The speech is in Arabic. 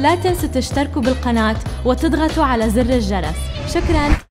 لا تنسوا تشتركوا بالقناة وتضغطوا على زر الجرس. شكراً.